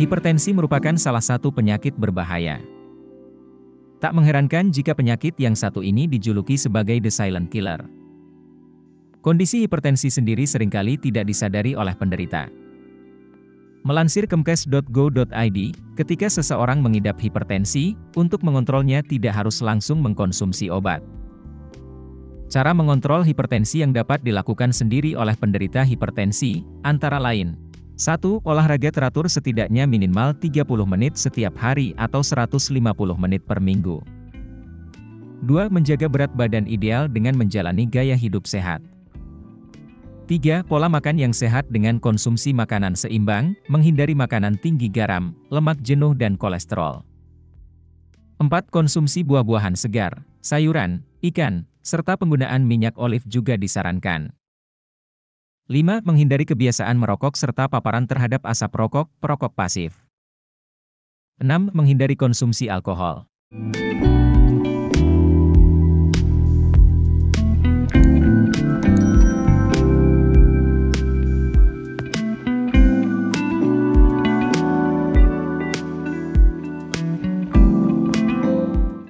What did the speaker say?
Hipertensi merupakan salah satu penyakit berbahaya. Tak mengherankan jika penyakit yang satu ini dijuluki sebagai the silent killer. Kondisi hipertensi sendiri seringkali tidak disadari oleh penderita. Melansir kemkes.go.id, ketika seseorang mengidap hipertensi, untuk mengontrolnya tidak harus langsung mengkonsumsi obat. Cara mengontrol hipertensi yang dapat dilakukan sendiri oleh penderita hipertensi, antara lain: 1. Olahraga teratur setidaknya minimal 30 menit setiap hari atau 150 menit per minggu. 2. Menjaga berat badan ideal dengan menjalani gaya hidup sehat. 3. Pola makan yang sehat dengan konsumsi makanan seimbang, menghindari makanan tinggi garam, lemak jenuh dan kolesterol. 4. Konsumsi buah-buahan segar, sayuran, ikan, serta penggunaan minyak olive juga disarankan. 5. Menghindari kebiasaan merokok serta paparan terhadap asap rokok, perokok pasif. 6. Menghindari konsumsi alkohol.